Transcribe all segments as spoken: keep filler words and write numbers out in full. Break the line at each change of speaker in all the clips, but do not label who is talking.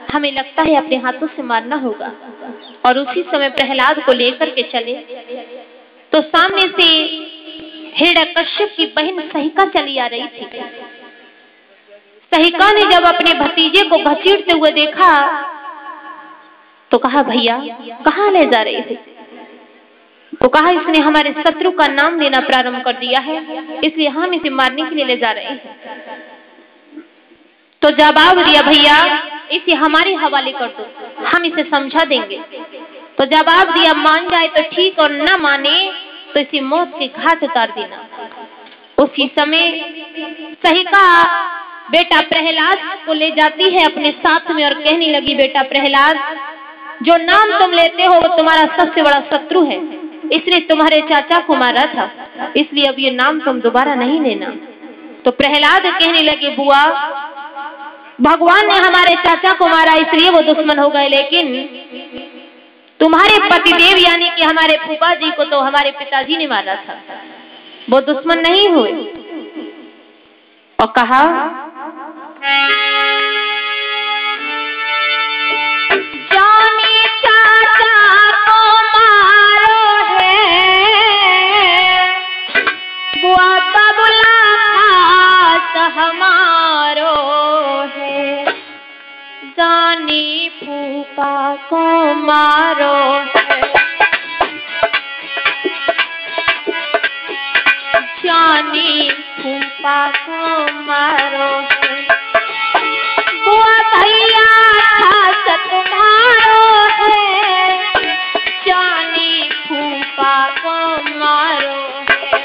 हमें लगता है अपने हाथों से मारना होगा। और उसी समय प्रहलाद को लेकर के चले तो सामने से हिरण्यकश्यप की बहन सहिका चली आ रही थी। सहिका ने जब अपने भतीजे को घसीटते हुए देखा तो कहा, भैया कहाँ ले जा रही थी? तो कहा, इसने हमारे शत्रु का नाम लेना प्रारंभ कर दिया है, इसलिए हम इसे मारने के लिए ले जा रहे हैं। तो जवाब दिया, भैया इसे हमारे हवाले कर दो, हम इसे समझा देंगे। तो जवाब दिया, मान जाए तो ठीक और न माने तो इसे मौत के घाट उतार देना। उसी समय सहिका बेटा प्रहलाद को ले जाती है अपने साथ में और कहने लगी, बेटा प्रहलाद, जो नाम तुम लेते हो वो तुम्हारा सबसे बड़ा शत्रु है, इसलिए तुम्हारे चाचा को मारा था, इसलिए अब ये नाम तुम दोबारा नहीं लेना। तो प्रहलाद कहने लगे, बुआ भगवान ने हमारे चाचा को मारा इसलिए वो दुश्मन हो गए, लेकिन तुम्हारे पतिदेव यानी कि हमारे फूफा जी को तो हमारे पिताजी ने मारा था, वो दुश्मन नहीं हुए। और कहा, जानी चाचा को मारो है, बुआ का बुलावा हमारो है, जानी फूफा को मारो है, जानी फूफा को मारो है, बुआ भैया था तुम्हारो है, जानी फूफा को मारो है।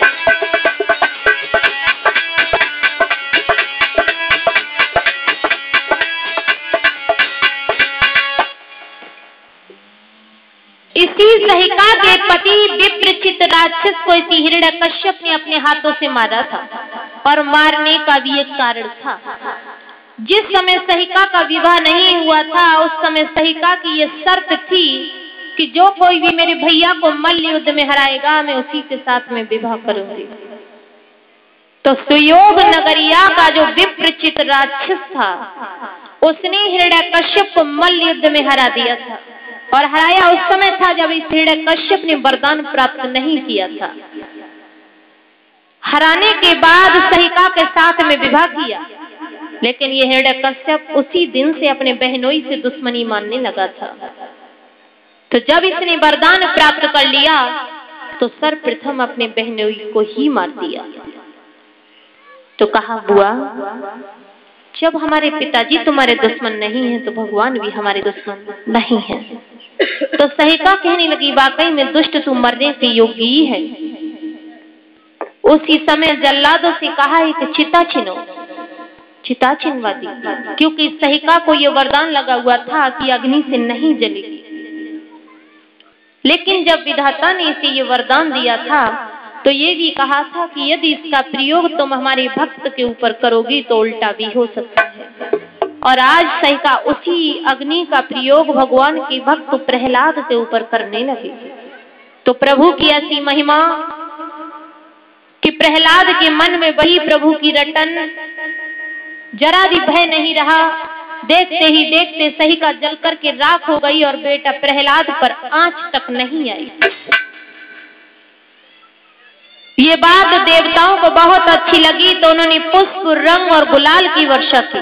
इसी सहिका के पति विप्रचित राक्षस को इसी हिरण्यकश्यप ने अपने हाथों से मारा था और मारने का भी एक कारण था। जिस समय सहिका का विवाह नहीं हुआ था उस समय सहिका की ये शर्त थी कि जो कोई भी मेरे भैया को मल्ल युद्ध में हराएगा मैं उसी के साथ में विवाह करूंगी। तो सुयोग नगरिया का जो विप्रचित राक्षस था उसने हिरण्यकश्यप को मल्ल युद्ध में हरा दिया था और हराया उस समय था जब इस हिरण्यकश्यप ने वरदान प्राप्त नहीं किया था। हराने के बाद सहिका के साथ में विवाह किया, लेकिन ये हिरण्यकश्यप उसी दिन से अपने बहनोई से दुश्मनी मानने लगा था। तो जब इसने वरदान प्राप्त कर लिया तो सर्वप्रथम अपने बहनोई को ही मार दिया। तो कहा, बुआ जब हमारे पिताजी तुम्हारे दुश्मन नहीं हैं तो भगवान भी हमारे दुश्मन नहीं हैं। तो सहिका कहने लगी, वाकई में दुष्ट तू मरने के योग्य ही है। उसी समय जल्लादों से कहा है कि चिता छिनो, चिता छिनवा दी, क्योंकि सहिका को यह वरदान लगा हुआ था कि अग्नि से नहीं जलेगी। लेकिन जब विधाता ने इसे ये वरदान दिया था तो ये भी कहा था कि यदि इसका प्रयोग तुम हमारे भक्त के ऊपर करोगी तो उल्टा भी हो सकता है। और आज सहिका उसी अग्नि का प्रयोग भगवान के भक्त प्रहलाद के ऊपर करने लगे। तो प्रभु की ऐसी महिमा कि प्रहलाद के मन में वही प्रभु की रटन, जरा भी भय नहीं रहा। देखते ही देखते सहिका जल करके राख हो गई और बेटा प्रहलाद पर आंच तक नहीं आई। ये बात देवताओं को बहुत अच्छी लगी तो उन्होंने पुष्प, रंग और गुलाल की वर्षा की।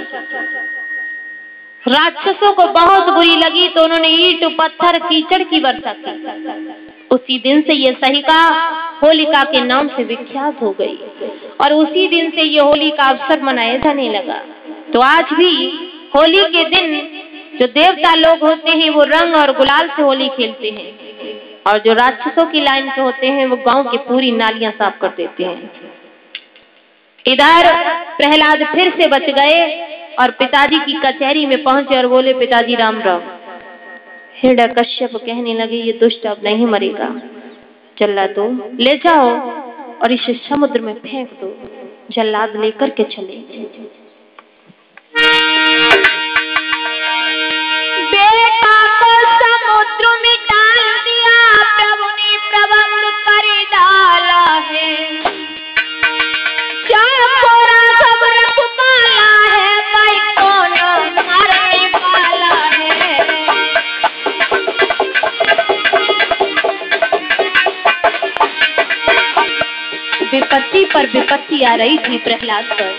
राक्षसों को बहुत बुरी लगी तो उन्होंने ईंट, पत्थर, कीचड़ की वर्षा की। उसी दिन से ये सहिका होलिका के नाम से विख्यात हो गई और उसी दिन से ये होली का अवसर मनाया जाने लगा। तो आज भी होली के दिन जो देवता लोग होते हैं वो रंग और गुलाल से होली खेलते हैं और जो राक्षसों की लाइन के होते हैं वो गांव की पूरी नालियां साफ कर देते हैं। इधर प्रहलाद फिर से बच गए और पिताजी की कचहरी में पहुंचे और बोले, पिताजी राम राम। हिरण्यकश्यप कहने लगे, ये दुष्ट अब नहीं मरेगा, जल्लाद दो ले जाओ और इसे समुद्र में फेंक दो। जल्लाद लेकर के चले। बेटा को समुद्र में डाल दिया, प्रभु ने प्रबंध कर डाला है। चाकोरा सब रखवाला है, भाई कौन मारने वाला है। विपत्ति आ रही थी प्रहलाद पर।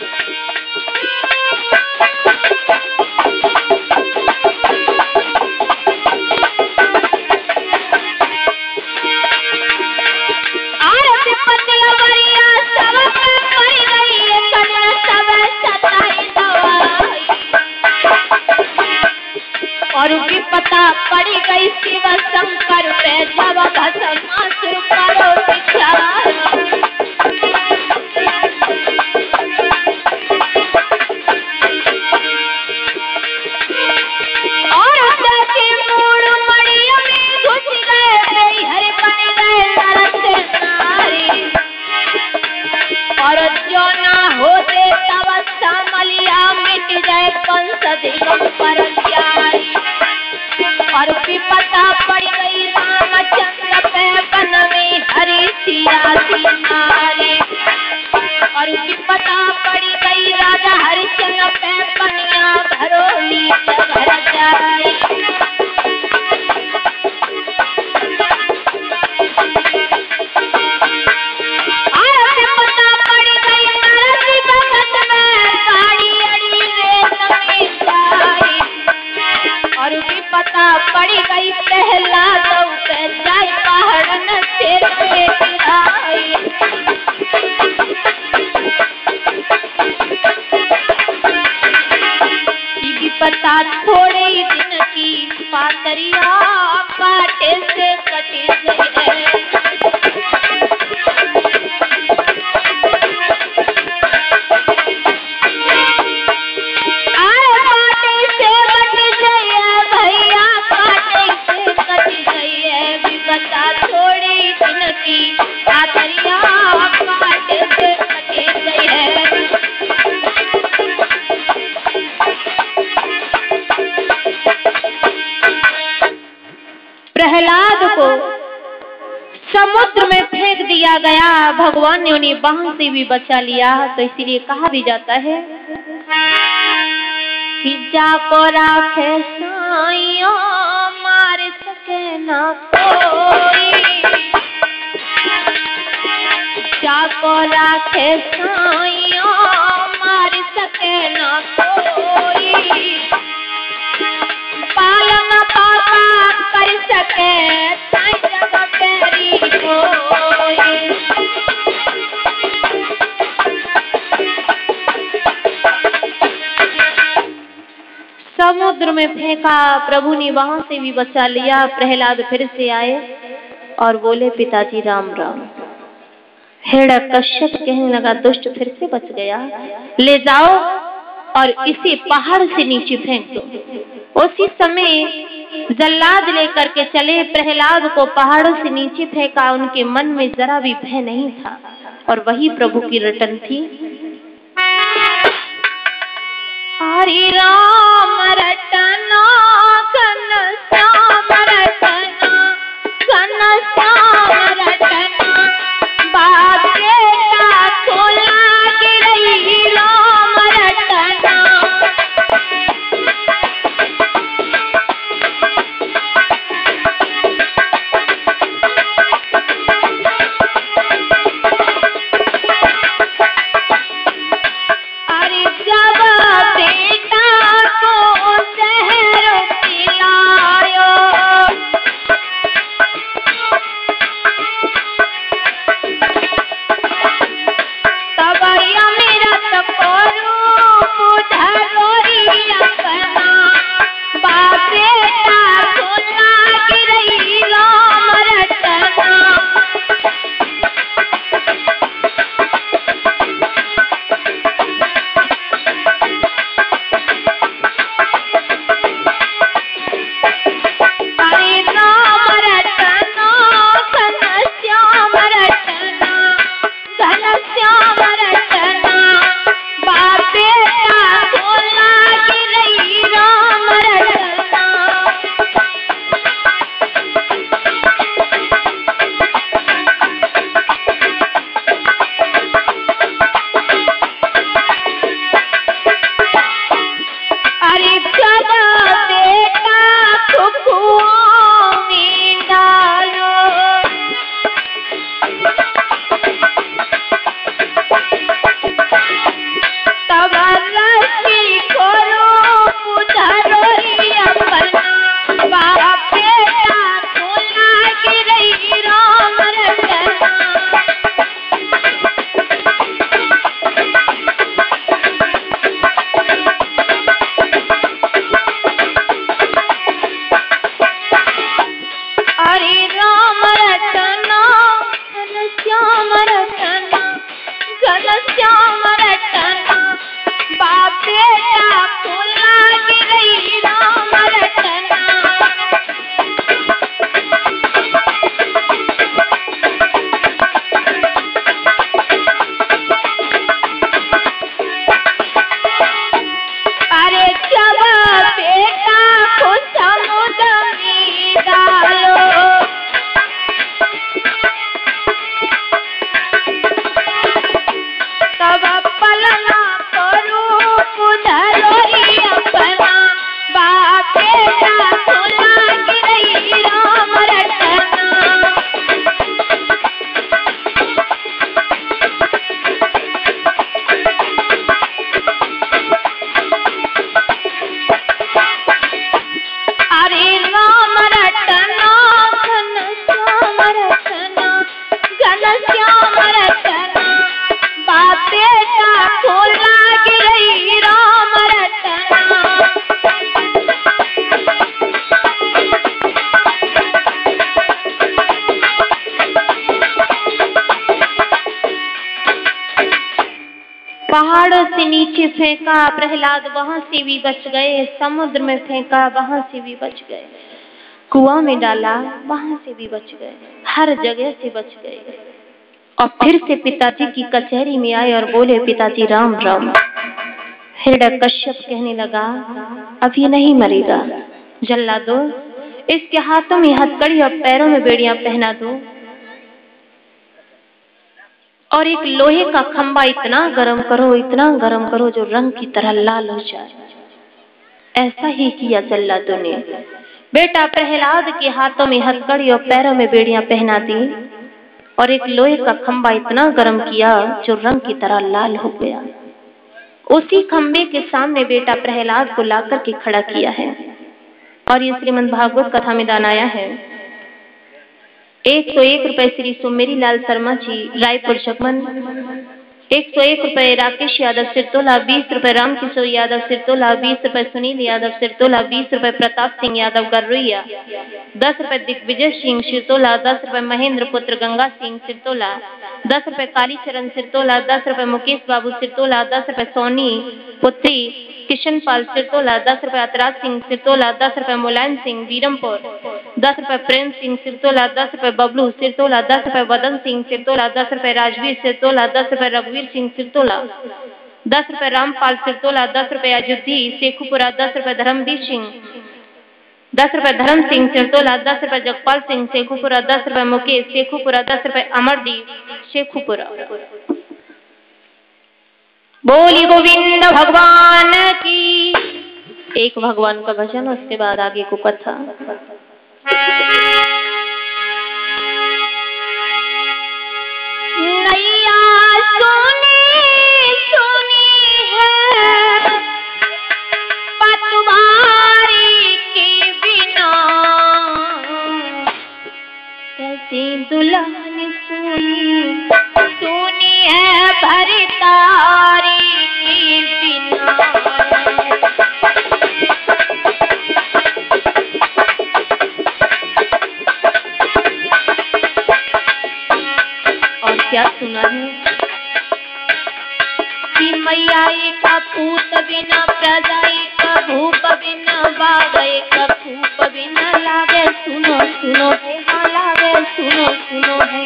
और विपता पड़ी गई शिव शंकर पे, जब भस्मासुर करो विचार। और जाके मूड मड़िया में घुस गए, हरे बन गए नर से नारी। और जो ना होते तब समलिया मिट जाए कंस दिगंबर प्यारी। और विपता पड़ गई रामचंद्र पे, वन में हरि सिया सी नारी। और विपता पड़ गई राजा हरिश्चंद्र पे, बनिया भरोली घर जाई। पता पड़ी गई प्रहलाद पे, जाए पहाड़न सिर पे गिराई। विपता थोड़े ही दिन की पातरिया, काटे से कटी गई है। प्रहलाद को समुद्र में फेंक दिया गया, भगवान ने उन्हें बांध से भी बचा लिया। तो इसीलिए कहा भी जाता है कि जाको राखे साइयों, मार सके ना कोई। जाको राखे साइयों, मार सके ना कोई। पालन पापा कर सके, साईं जग तेरी कोई। समुद्र में फेंका, प्रभु ने वहां से भी बचा लिया। प्रहलाद फिर से आए और बोले, पिताजी राम राम। हिरण्यकश्यप कहने लगा, दुष्ट फिर से बच गया, ले जाओ और इसे पहाड़ से नीचे फेंक दो। उसी समय जल्लाद लेकर के चले, प्रहलाद को पहाड़ों से नीचे फेंका। उनके मन में जरा भी भय नहीं था और वही प्रभु की रटन थी। हरि राम रटना, घन श्याम रटना, घन श्याम रटना। बागे का खोला गिरई राम रटना। अरे जब बेटा को से पहाड़ों से नीचे फेंका प्रहलाद, वहां से भी बच गए। समुद्र में फेंका, वहां से भी बच गए। कुआं में डाला, वहां से भी बच गए। हर जगह से बच गए। और फिर से पिताजी की कचहरी में आए और बोले, पिताजी राम राम। हिरण्यकश्यप कहने लगा, अब ये नहीं मरेगा, जल्लादो इसके हाथों में हथकड़ी और पैरों में बेड़ियां पहना दो और एक लोहे का खंबा इतना गरम करो, इतना गरम करो जो रंग की तरह लाल हो जाए। ऐसा ही किया जल्लादों ने। बेटा प्रहलाद के हाथों में हथकड़ी और पैरों में बेड़ियां पहना दी और एक लोहे का खंबा इतना गरम किया जो रंग की तरह लाल हो गया। उसी खंबे के सामने बेटा प्रहलाद को लाकर के खड़ा किया है। और ये श्रीमद् भागवत कथा में दान आया है। एक सौ एक रुपए श्री सुमेरी लाल शर्मा जी, रायपुर चकमन। एक सौ एक रुपए राकेश यादव सिरतोला। बीस रुपए रामकिशोर यादव सिरतोला। बीस रुपए सुनील यादव सिरतोला। बीस रुपए प्रताप सिंह यादव गरुइया। दस रुपए दिग्विजय सिंह सिरतोला। दस रुपए महेंद्र पुत्र गंगा सिंह सिरतोला। दस रुपए कालीचरण सिरतोला। दस रुपए मुकेश बाबू सिरतोला। दस रुपए सोनी पुत्री किशन पाल सिरतोला। दस रुपए अतराज सिंह सिरतोला। दस रुपए मुलायम सिंह बीरमपुर। दस रुपए प्रेम सिंह सिरतोला। दस रुपए बबलू सिरतोला। दस रुपए वदन सिंह सिरतोला। दस रुपए राजवीर सिरतोला। दस रुपए रघुवीर सिंह सिरतोला। दस रुपए रामपाल सिरतोला। दस रुपए अयोधी शेखुपुरा। दस रुपए धर्मवीर सिंह। दस रुपए धर्म सिंह सिरतोला। दस रुपए जगपाल सिंह शेखुपुरा। दस रुपए मुकेश शेखुपुरा। दस रुपए अमरदीप शेखुपुरा। बोली गोविंद भगवान की। एक भगवान का भजन, उसके बाद आगे को कथा। नैया सोनी सोनी है पतवारी के बिना, कैसी दुल्हन सोनी सोनी है भरतारी के बिना। क्या सुना है कि मैया एक पूत बिना प्रजा एक भूप बिना बाग एक भूप बिना लागे। सुनो सुनो है हाँ लागे, सुनो सुनो है।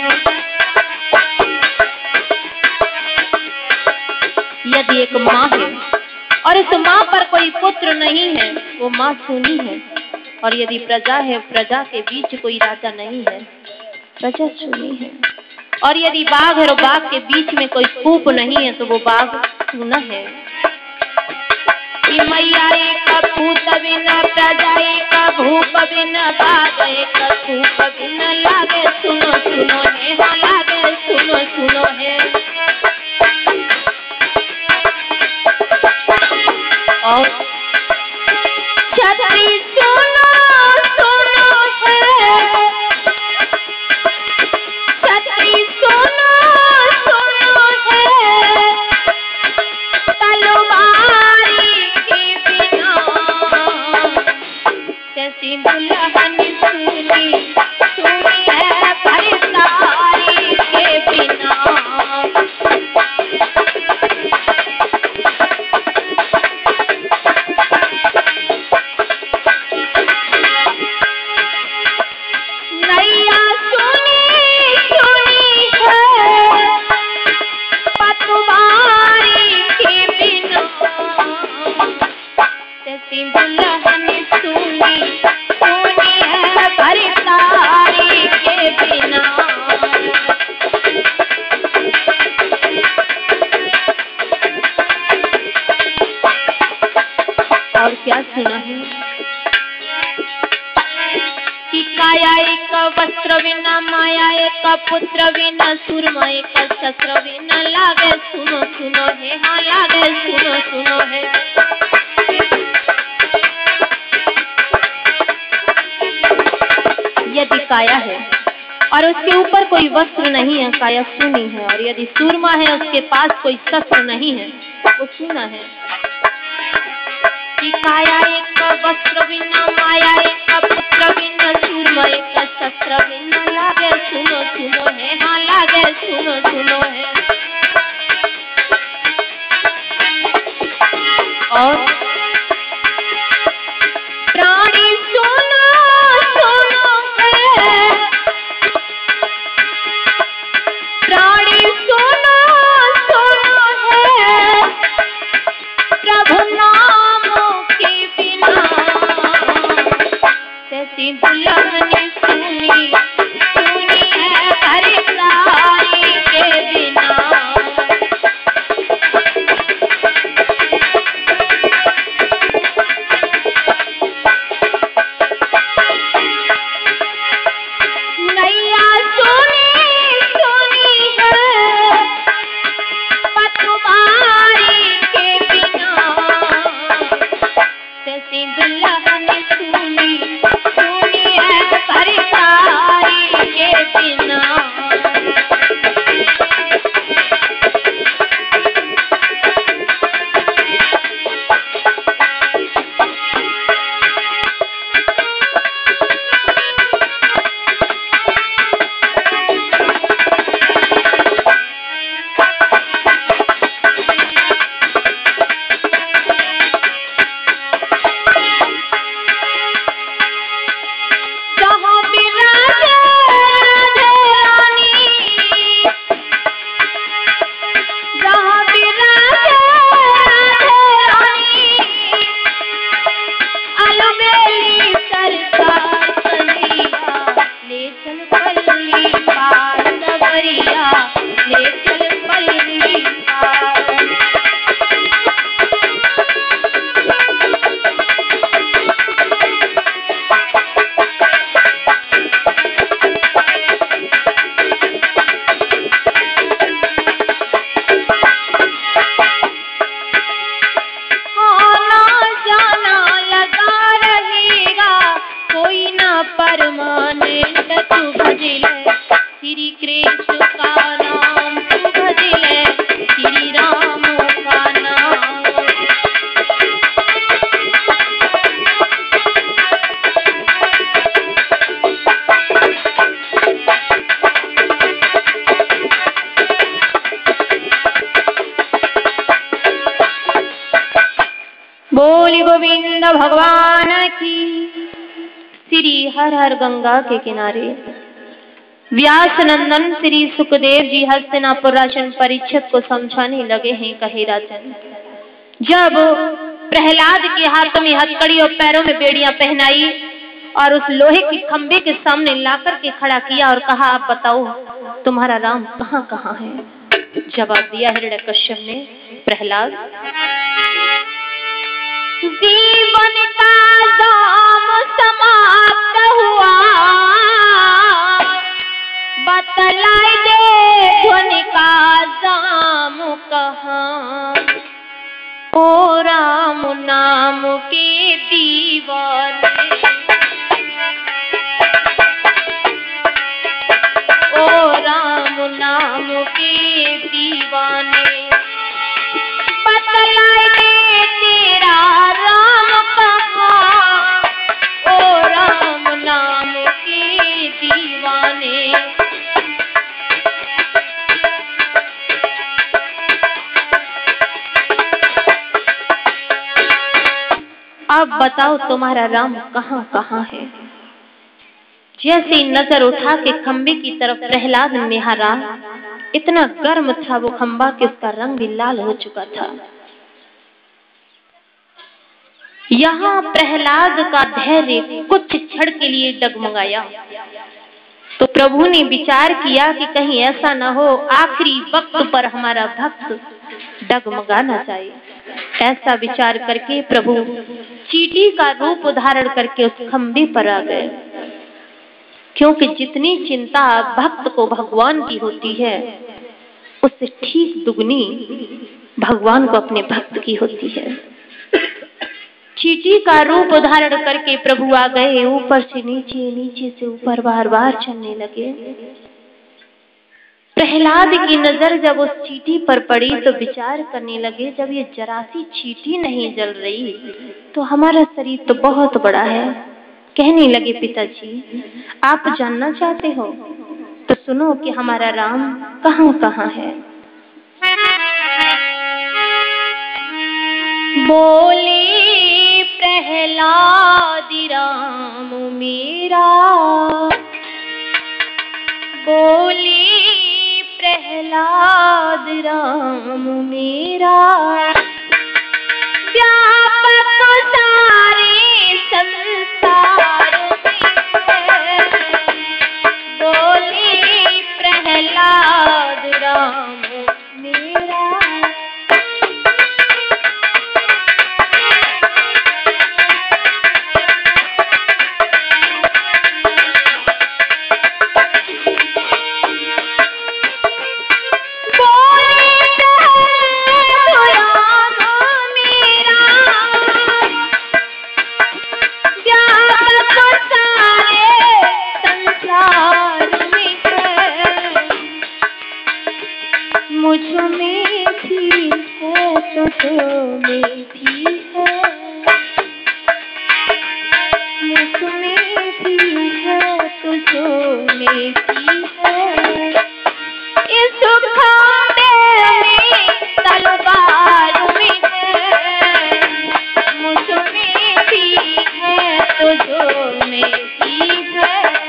यदि एक माँ है और इस माँ पर कोई पुत्र नहीं है, वो माँ सुनी है। और यदि प्रजा है, प्रजा के बीच कोई राजा नहीं है, प्रजा सुनी है। और यदि बाघ है और बाघ के बीच में कोई फूप नहीं है, तो वो बाघ सुना है। कि मैया एक पूत बिना प्रजा एक भूप बिना बाघ एक फूप बिना लागे। सुनो सुनो है हाँ लागे, सुनो सुनो है। और छतरी सुनो सुनो है, छतरी सुनो सुनो है, तलवारी के बिना कैसी दुल्हन सुनी सुनी है भरतारी के बिना। और क्या सुना है कि काया एक वस्त्र बिना माया एक पुत्र बिना सुरमा एक शस्त्र बिना लागे। सुनो सुनो है हाँ लागे, सुनो सुनो है। यदि काया है और उसके ऊपर कोई वस्त्र नहीं है, काया सुनी है। और यदि सूरमा है, उसके पास कोई शस्त्र नहीं है, वो सुना है। कि काया एक वस्त्र बिना माया एक पुत्र बिना सूरमा एक शस्त्र बिना लागे। सुनो सुनो है हाँ लागे, सुनो सुनो है। जैसी दुल्हन सुनी सुनी है हर सारी के बिना। नैया सुनी सुनी है पतवारी के बिना, जैसी दुल्हन सुनी सुनी है हर सारी के बिना। बोली गोविंद भगवान की। श्री हर हर गंगा के किनारे व्यास नंदन श्री सुखदेव जी हस्तिनापुर राजन परीक्षित को समझाने लगे हैं। कहे राजन, जब प्रहलाद के हाथ में हथकड़ी और पैरों में बेड़ियां पहनाई और उस लोहे के खंबे के सामने लाकर के खड़ा किया और कहा, आप बताओ तुम्हारा राम कहाँ कहाँ है। जवाब दिया हिरण्यकश्यप ने, प्रहलाद जीवन का दाम समाप्त हुआ, बतलाई दे ध्वनि का दाम कहाँ। ओ राम नाम के दीवाने, ओ राम नाम के दीवाने, बतलाई दे तेरा राम कहाँ। ओ राम नाम के दीवाने, अब बताओ तुम्हारा राम कहाँ कहाँ है। जैसे नजर उठा के खंबे की तरफ प्रहलाद ने निहारा, इतना गर्म था वो खंबा कि उसका रंग भी लाल हो चुका था। यहाँ प्रहलाद का धैर्य कुछ क्षण के लिए डगमगाया, तो प्रभु ने विचार किया कि कहीं ऐसा न हो आखिरी वक्त पर हमारा भक्त डगमगा न जाए। ऐसा विचार करके प्रभु चींटी का रूप धारण करके उस खंबे पर आ गए, क्योंकि जितनी चिंता भक्त को भगवान की होती है उससे ठीक दुगनी भगवान को अपने भक्त की होती है। चींटी का रूप धारण करके प्रभु आ गए, ऊपर से नीचे नीचे से ऊपर बार बार चलने लगे। प्रहलाद की नजर जब उस चींटी पर पड़ी तो विचार करने लगे, जब ये जरा सी चींटी नहीं जल रही तो हमारा शरीर तो बहुत बड़ा है। कहने लगे, पिताजी आप जानना चाहते हो तो सुनो कि हमारा राम कहाँ कहाँ है। बोले प्रहलाद राम मेरा, बोले प्रहलाद राम मेरा, व्यापक सारे संसार में तुझो में भी है, मुझमें भी है, तुझो में भी है। इस खाने में तलवार में है, मुझमें भी है, तुझो में भी है।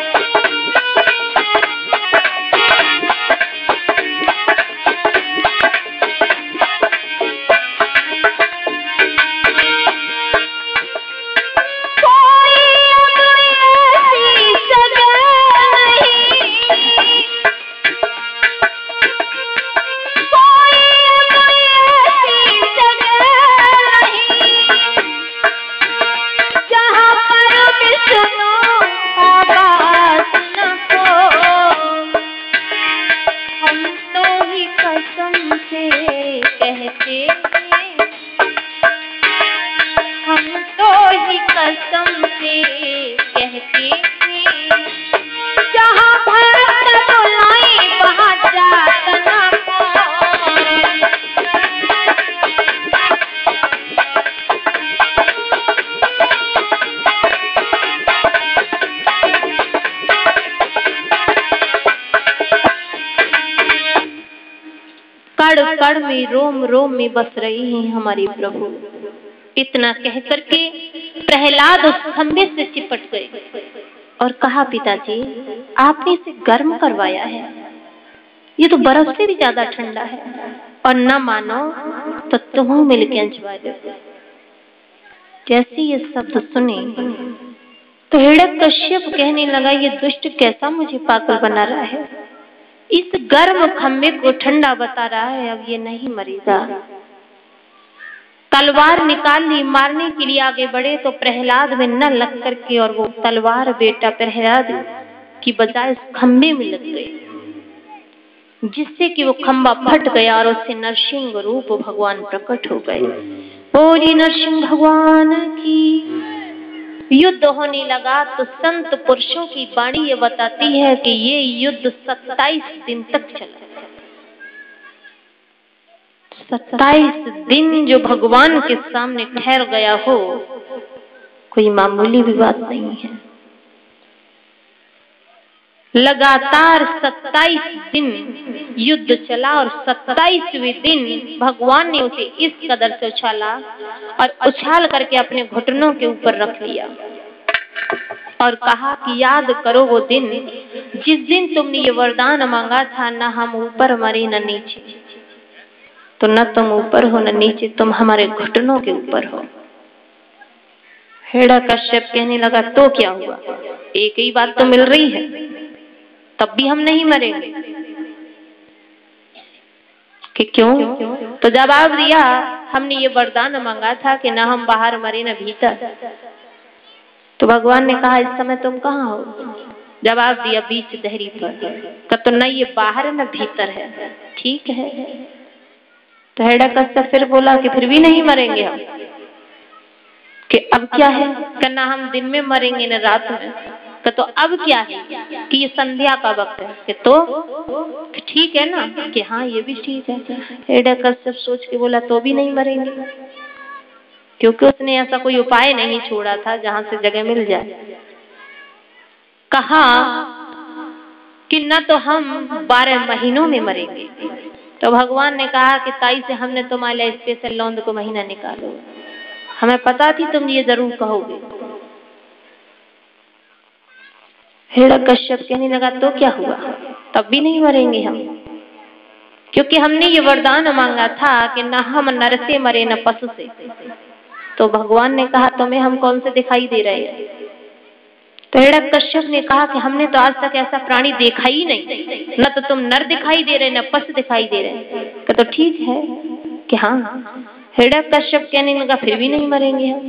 कड़ कड़ में रोम रोम में बस रही हैं हमारी प्रभु। इतना कह करके प्रहलाद उस खंबे से चिपट गए और कहा, पिताजी आपने इसे गर्म करवाया है, ये तो बर्फ से भी ज्यादा ठंडा है, और न मानो तो तुम मिलके अंजवा दो। जैसे ये शब्द सुने तो हिरण्यकश्यप कहने लगा, ये दुष्ट कैसा मुझे पागल बना रहा है, इस गर्म खंबे को ठंडा बता रहा है, अब ये नहीं मरेगा। तलवार निकाल ली, मारने के लिए आगे बढ़े तो प्रहलाद में न लग करके और वो तलवार बेटा प्रहलाद की बजाय उस खंबे में लग गई, जिससे कि वो खंबा फट गया और उससे नरसिंह रूप भगवान प्रकट हो गए। बोली नरसिंह भगवान की। युद्ध होने लगा तो संत पुरुषों की वाणी ये बताती है कि ये युद्ध सत्ताईस दिन तक चला। सत्ताईस दिन जो भगवान के सामने ठहर गया हो, कोई मामूली भी बात नहीं है। लगातार सत्ताईस दिन युद्ध चला और सत्ताईसवें दिन भगवान ने उसे इस कदर से उछाला और उछाल करके अपने घुटनों के ऊपर रख लिया और कहा कि याद करो वो दिन जिस दिन तुमने ये वरदान मांगा था, न हम ऊपर मरे न नीचे, तो न तुम ऊपर हो न नीचे, तुम हमारे घुटनों के ऊपर हो। हिरण्यकश्यप कहने लगा, तो क्या हुआ, एक ही बात तो मिल रही है, तब भी हम नहीं मरेंगे कि क्यों? तो जवाब दिया, हमने ये वरदान मांगा था कि ना हम बाहर मरे न भीतर। तो भगवान ने कहा, इस समय तुम कहाँ हो? जवाब दिया, बीच दहरी पर। तो न ये बाहर न भीतर है। ठीक है। तो हिरण्यकश्यप फिर बोला कि फिर भी नहीं मरेंगे हम, कि अब क्या है, कि ना हम दिन में मरेंगे न रात में। तो अब क्या है कि ये संध्या का वक्त है, कि तो ठीक है ना, कि हाँ ये भी ठीक है। हिरण्यकश्यप सोच के बोला, तो भी नहीं मरेंगे, क्योंकि उसने ऐसा कोई उपाय नहीं छोड़ा था जहां से जगह मिल जाए। कहा कि न तो हम बारह महीनों में मरेंगे। तो भगवान ने कहा कि ताई से हमने तुम्हारे लिए स्पेशल लौंद को महीना निकालो, हमें पता थी तुम ये जरूर कहोगे। हिरण्यकश्यप कहने लगा, तो क्या हुआ, तब भी नहीं मरेंगे हम, क्योंकि हमने ये वरदान मांगा था कि न हम नर से मरे न पशु से। तो भगवान ने कहा, तुम्हें हम कौन से दिखाई दे रहे हैं? तो हिरण्यकश्यप ने कहा कि हमने तो आज तक ऐसा प्राणी देखा ही नहीं, न तो तुम नर दिखाई दे रहे न पशु दिखाई दे रहे। तो ठीक है कि हाँ। हिरण्यकश्यप कहने लगा, फिर भी नहीं मरेंगे हम।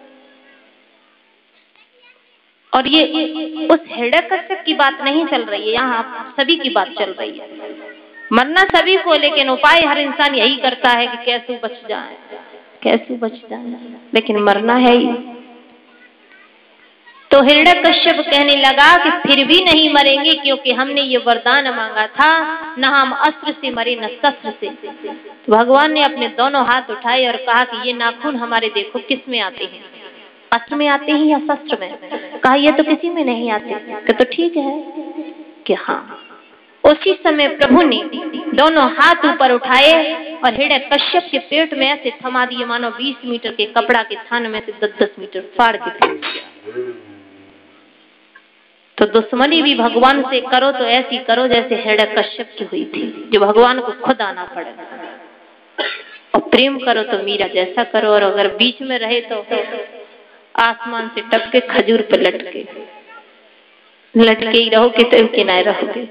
और ये उस हिरण्यकश्यप की बात नहीं चल रही है, यहाँ सभी की बात चल रही है। मरना सभी को, लेकिन उपाय हर इंसान यही करता है कि कैसे बच जाए, कैसे बच जाए, लेकिन मरना है ही। तो हिरण्यकश्यप कहने लगा कि फिर भी नहीं मरेंगे, क्योंकि हमने ये वरदान मांगा था, न हम अस्त्र से मरे न शस्त्र से। तो भगवान ने अपने दोनों हाथ उठाए और कहा कि ये नाखून हमारे देखो किस में आते हैं, अस्त्र में आते हैं या शस्त्र में? कहा ये तो किसी में नहीं आते। कि तो ठीक है कि हाँ। उसी समय प्रभु ने दोनों हाथ ऊपर उठाए और हिरण्यकश्यप के पेट में ऐसे थमा दिए मानो बीस मीटर के कपड़ा के थान में से दस दस मीटर फाड़ के फेंक दिया। तो दुश्मनी भी भगवान से करो तो ऐसी करो जैसे हिरण्यकश्यप की हुई थी, जो भगवान को खुद आना पड़े। और प्रेम करो तो मीरा जैसा करो, और अगर बीच में रहे तो आसमान से टपके खजूर पे लटके लटके ही रहोगे तो किनारे रहोगे।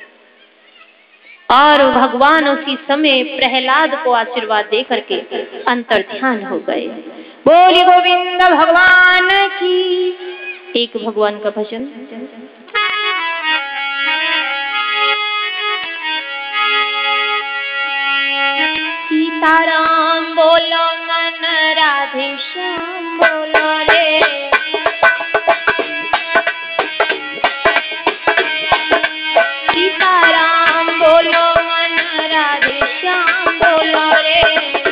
और भगवान उसी समय प्रहलाद को आशीर्वाद दे करके अंतर ध्यान हो गए। बोली गोविंद भगवान की। एक भगवान का भजन। सीताराम बोलो मन राधे श्याम बोलो रे। सीताराम बोलो मन राधे श्याम बोलो रे।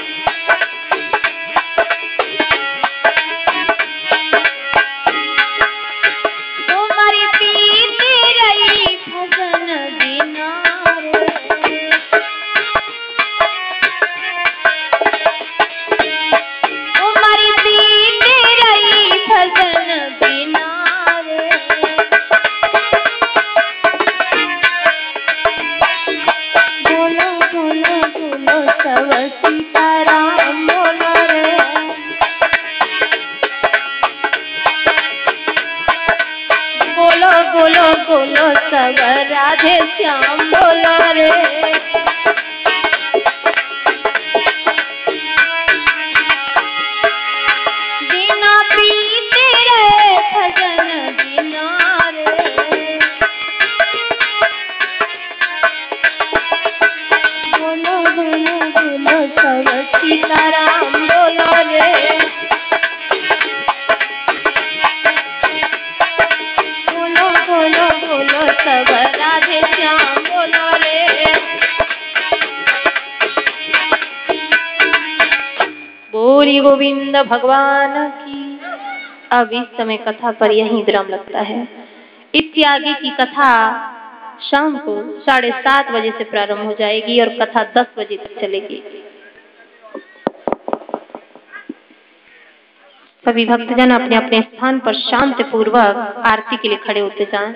तुम्हारी पीती रही भजन बिना रे। तुम्हारी पीती रही भजन बिना रे। बोलो बोलो बोलो सब सीताराम बोलो रे। बोलो बोलो बोलो सब राधे श्याम बोलो रे। बिना पीते रहे भजन बिना रे। बोलो बोलो बोलो सब सीताराम बोलो रे। बोलो बोलो बोलो सब राधे श्याम बोलो रे। बोली गोविंद भगवान की। अब इस समय कथा पर यही विराम लगता है। इत्यादि की कथा शाम को साढ़े सात बजे से प्रारंभ हो जाएगी और कथा दस बजे तक चलेगी। सभी भक्तजन अपने अपने स्थान पर शांति पूर्वक आरती के लिए खड़े होते जाएं।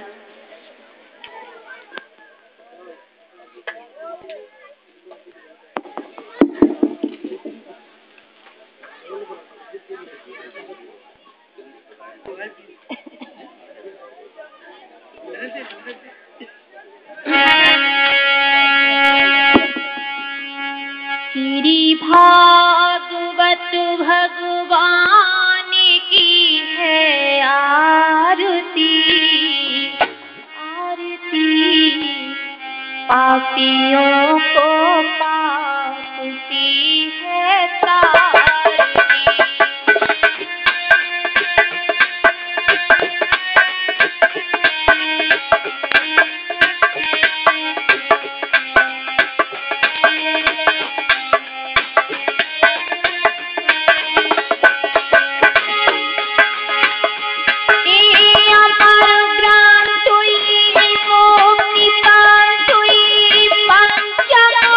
श्री भागवत भगवान की है आरती आरती। पापियों को पापती है तारती। पंचम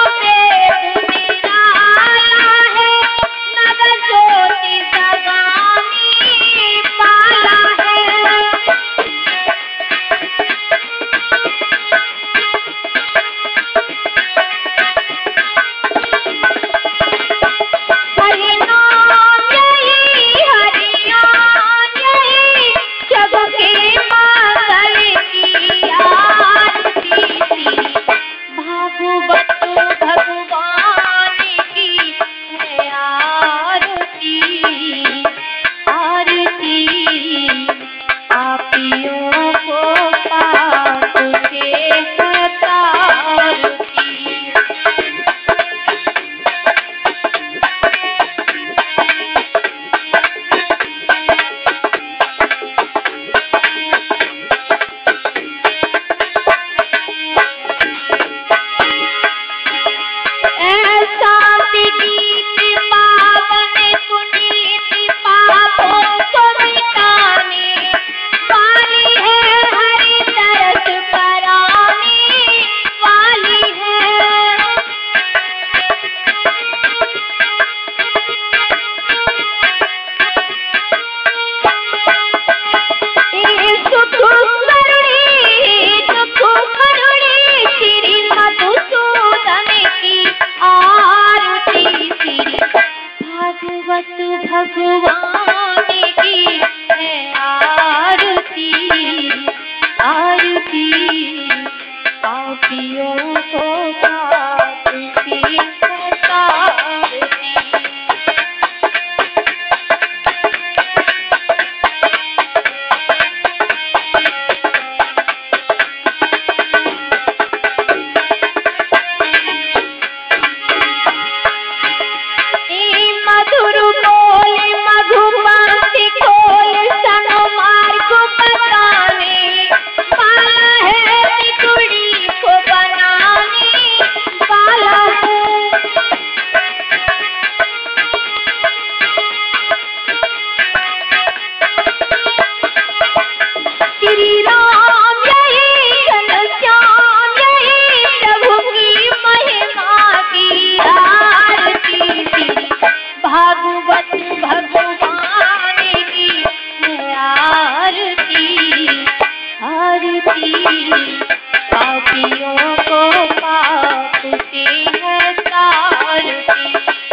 आरती आरती पापियों को पाप से है तारती।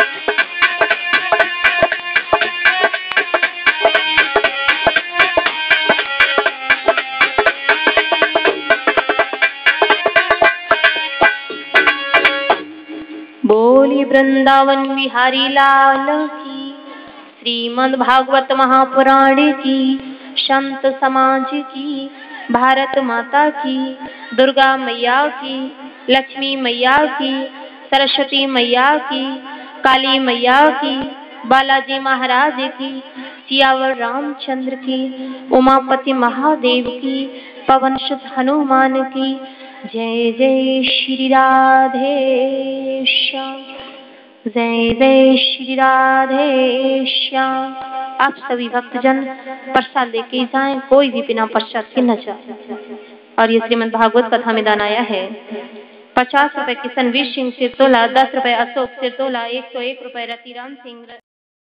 बोली वृंदावन बिहारी लाल की, श्रीमद् भागवत महापुराण की, संत समाज की, भारत माता की, दुर्गा मैया की, लक्ष्मी मैया की, सरस्वती मैया की, काली मैया की, बालाजी महाराज की, सियावर रामचंद्र की, उमापति महादेव की, पवन सुत हनुमान की। जय जय श्री राधे श्याम, जय जय श्री राधे श्याम। आप सभी भक्तजन प्रसाद लेके जाएं, कोई भी बिना प्रसाद के न जाए। और ये श्रीमद् भागवत कथा में दान आया है पचास रुपए किशन वीर सिंह से तोला, दस रुपए अशोक से तोला, एक सौ एक रुपए रतिराम सिंह।